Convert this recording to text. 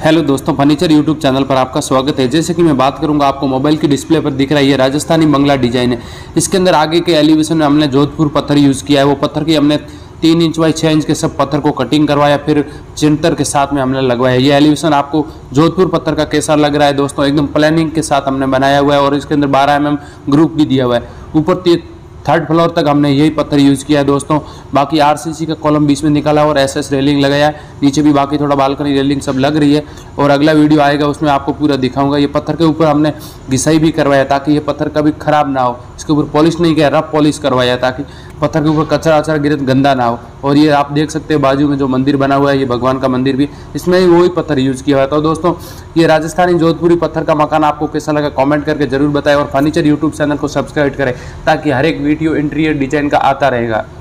Hello दोस्तों, furniture YouTube channel पर आपका स्वागत है। जैसे कि मैं बात करूंगा, आपको मोबाइल की डिस्प्ले पर दिख रहा है ये राजस्थानी बंगला डिजाइन है। इसके अंदर आगे के एलिवेशन में हमने जोधपुर पत्थर यूज़ किया है। वो पत्थर की हमने 3 इंच बाई 6 इंच के सब पत्थर को कटिंग करवाया, फिर चिंटर के साथ में हमने लगवाया। ये एलिवेशन आपको जोधपुर पत्थर का कैसा लग रहा है दोस्तों, एकदम प्लानिंग के साथ हमने बनाया हुआ है और इसके अंदर 12 mm ग्रुप भी दिया हुआ है। ऊपर 3rd फ्लोर तक हमने यही पत्थर यूज़ किया है दोस्तों। बाकी RCC का कॉलम बीच में निकाला और SS रेलिंग लगाया है। नीचे भी बाकी थोड़ा बालकनी रेलिंग सब लग रही है और अगला वीडियो आएगा उसमें आपको पूरा दिखाऊंगा। ये पत्थर के ऊपर हमने घिसाई भी करवाया ताकि ये पत्थर कभी ख़राब ना हो। इसके ऊपर पॉलिश नहीं किया, रफ पॉलिश करवाया ताकि पत्थर के ऊपर कचरा वचरा गिरे तो गंदा ना हो। और ये आप देख सकते हैं बाजू में जो मंदिर बना हुआ है, ये भगवान का मंदिर भी, इसमें भी वही पत्थर यूज़ किया हुआ है। तो दोस्तों, ये राजस्थानी जोधपुरी पत्थर का मकान आपको कैसा लगा कमेंट करके जरूर बताएं और फर्नीचर यूट्यूब चैनल को सब्सक्राइब करें ताकि हर एक वीडियो इंटीरियर डिजाइन का आता रहेगा।